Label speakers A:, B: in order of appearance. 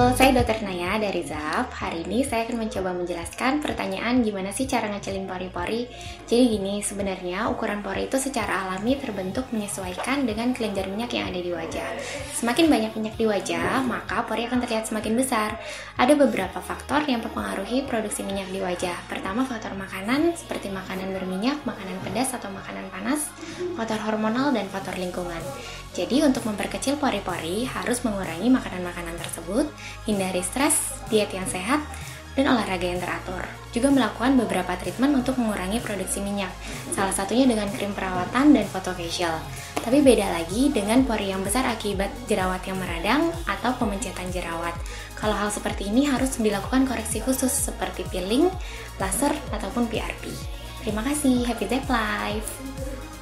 A: Halo, saya Dr. Naya dari ZAP. Hari ini saya akan mencoba menjelaskan pertanyaan gimana sih cara ngecilin pori-pori. Jadi gini, sebenarnya ukuran pori itu secara alami terbentuk menyesuaikan dengan kelenjar minyak yang ada di wajah. Semakin banyak minyak di wajah, maka pori akan terlihat semakin besar. Ada beberapa faktor yang mempengaruhi produksi minyak di wajah. Pertama, faktor makanan, seperti makanan berminyak, makanan pedas atau makanan panas, faktor hormonal, dan faktor lingkungan. Jadi untuk memperkecil pori-pori harus mengurangi makanan-makanan tersebut, hindari stres, diet yang sehat, dan olahraga yang teratur. Juga melakukan beberapa treatment untuk mengurangi produksi minyak, salah satunya dengan krim perawatan dan fotofacial. Tapi beda lagi dengan pori yang besar akibat jerawat yang meradang atau pemencetan jerawat. Kalau hal seperti ini harus dilakukan koreksi khusus seperti peeling, laser, ataupun PRP. Terima kasih, happy Zap Life!